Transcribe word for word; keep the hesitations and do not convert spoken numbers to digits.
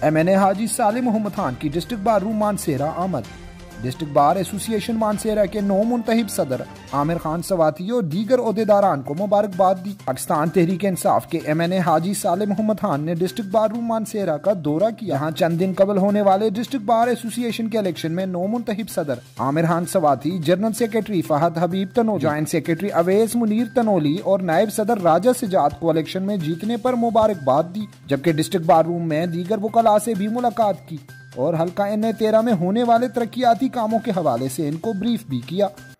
M N اے حاجی صالح محمد خان کی district bar روم مانسہرہ آمد۔ District bar ایسوسی ایشن مانسہرہ کے نو منتخب صدر عامر خان سواتی اور دیگر عہدیداران کو مبارکباد دی۔ پاکستان تحریک انصاف کے ایم این اے حاجی صالح محمد خان نے ڈسٹرکٹ بار روم مانسہرہ کا دورہ کیا۔ یہاں چند دن قبل ہونے والے ڈسٹرکٹ بار ایسوسی ایشن کے الیکشن میں نو منتخب صدر Aamir Khan Swati, general secretary Fahad Habib Tanoli, joint secretary Awais Munir Tanoli اور نائب صدر راجہ سجاد کو الیکشن میں جیتنے پر مبارکباد دی، جبکہ ڈسٹرکٹ بار روم میں دیگر وکلاء سے بھی ملاقات کی اور حلقہ این اے تیرہ میں ہونے والے ترقیاتی کاموں کے حوالے سے ان کو بریف بھی کیا۔